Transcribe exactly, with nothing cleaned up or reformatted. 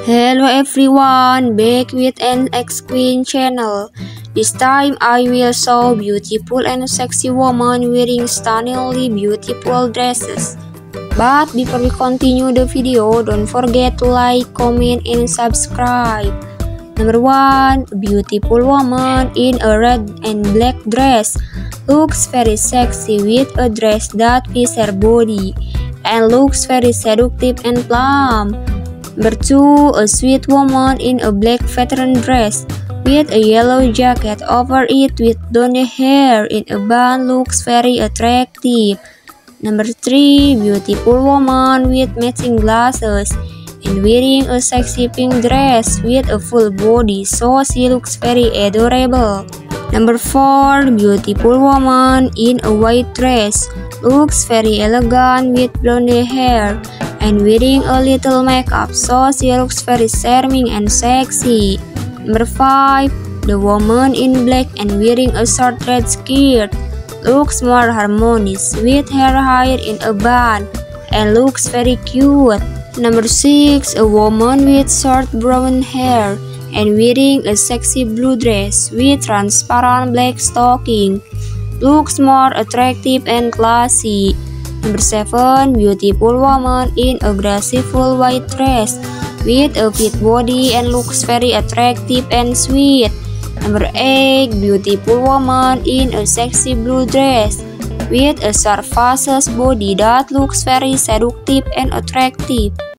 Hello everyone, back with an X Queen channel. This time I will show beautiful and sexy woman wearing stunningly beautiful dresses. But before we continue the video, don't forget to like, comment, and subscribe. Number one, a beautiful woman in a red and black dress looks very sexy with a dress that fits her body and looks very seductive and plump. Number two, a sweet woman in a black veteran dress with a yellow jacket over it with blonde hair in a bun looks very attractive. Number three, beautiful woman with matching glasses and wearing a sexy pink dress with a full body, so she looks very adorable. Number four, beautiful woman in a white dress looks very elegant with blonde hair and wearing a little makeup, so she looks very charming and sexy. Number five, the woman in black and wearing a short red skirt looks more harmonious with her hair in a bun and looks very cute. Number six, a woman with short brown hair and wearing a sexy blue dress with transparent black stocking looks more attractive and classy. Number seven, beautiful woman in a graceful white dress with a fit body and looks very attractive and sweet. Number eight, beautiful woman in a sexy blue dress with a sharp body that looks very seductive and attractive.